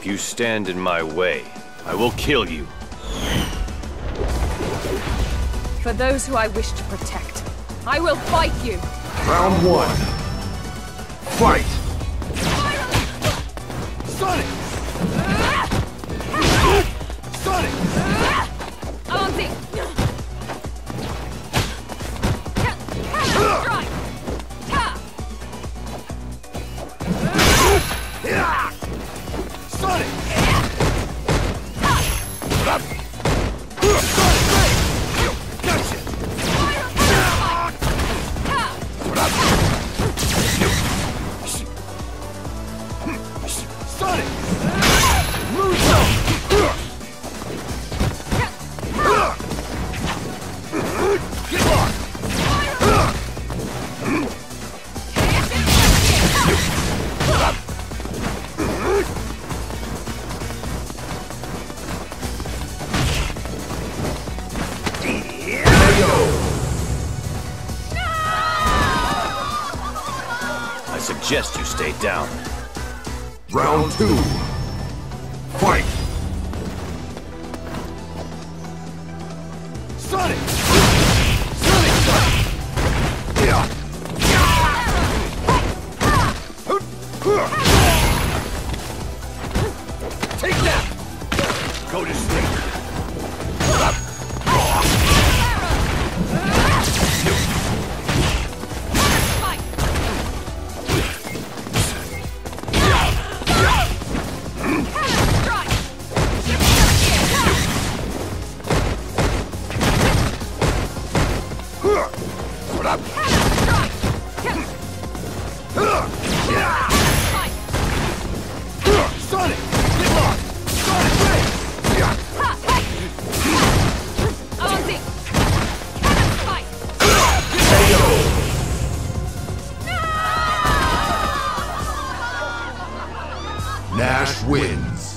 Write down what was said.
If you stand in my way, I will kill you. For those who I wish to protect, I will fight you! Round one. Fight! Sonic! Sonic! Auntie! Strike! Sonic! Gotcha! Sonic! Move Get lost! I suggest you stay down. Round two. Fight! Sonic! Sonic! Yeah! Take that! Go to sleep! Sonic! Get lost! Sonic, ready! Auntie! Fight! Nash wins.